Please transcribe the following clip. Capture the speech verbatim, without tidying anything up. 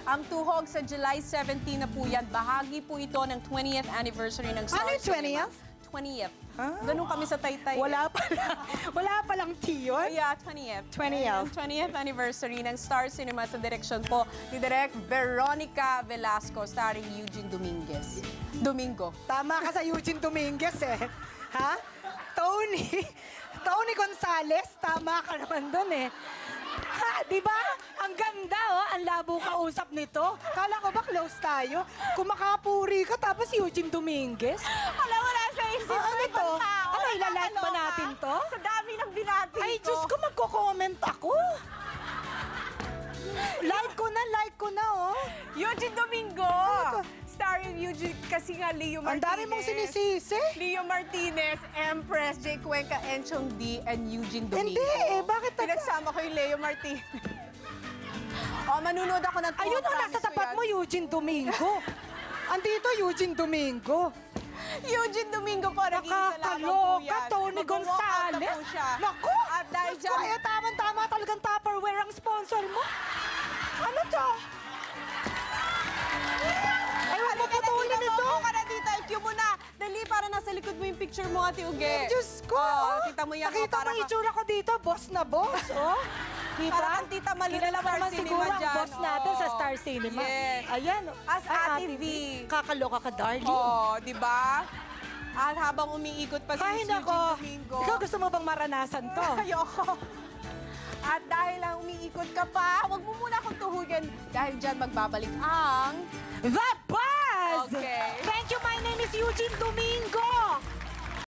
Ang Tuhog sa July seventeen na po yan. Bahagi po ito ng twentieth anniversary ng Star Ano yung twentieth? twentieth. Ah. Ganun kami sa Taytay. Wala pa wala pa lang T yun? Yeah, twentieth. twentieth. twentieth anniversary ng Star Cinema sa direksyon po ni Direk Veronica Velasco starring Eugene Dominguez. Domingo. Tama ka sa Eugene Dominguez eh. Ha? Toni. Toni Gonzales, tama ka naman dun eh. Ha, di ba? Ang ganda, oh. Ang labo kausap nito. Kala ko ba close tayo? Kumakapuri ka, tapos Eugene Dominguez. Alam mo na sa isip Ah, ko ano ibang to? tao. Ano, ilalike ba natin to? Sa dami ng binati Ay, ko. Diyos ko, magko-comment ako. Like ko na, like ko na, oh. Eugene Domingo. Ano to? Starring Eugene, kasi nga Leo Ang Martinez. dami mong sinisisi. Leo Martinez, Empress, Jay Cuenca, Enchong D, and Eugene Domingo. Hindi eh, bakit taga- Pinagsama ko yung Leo Martinez. Oh, manunood ako ng Ayun, oh, nasa tapat mo, Eugene Domingo. Andito, Eugene Domingo. Eugene Domingo po, nag-iisa lamang po Nakakaloka, yan. Toni Mag-walk out na Gonzales. po siya. Naku! At dahil Diyos ko, dyan, eh, tama-tama talagang Tupperware ang sponsor mo. Ano to? Ay, huwag mo putulin ito. Maupo ka na dito. I-cue mo na. Dali, para nasa likod mo yung picture mo, Ate Uge. Diyos ko. Oh, oh. kita mo yan. Nakita oh, mo yung itsura ko dito, boss na boss, oh. Diba? Para kang Tita Malu ng Kilala mo Star naman Cinema siguro ang dyan. boss natin sa Oh. Star Cinema. Yes. Ayan. As Ay, Ate V. Kakaloka ka, darling. Oh, di ba? At habang umiikot pa si Ay, Eugene nako. Domingo. Ikaw gusto mo bang maranasan to? Ayoko. At dahil lang umiikot ka pa, huwag mo muna akong tuhugin. Dahil dyan magbabalik ang... The Buzz! Okay. Thank you, my name is Eugene Domingo!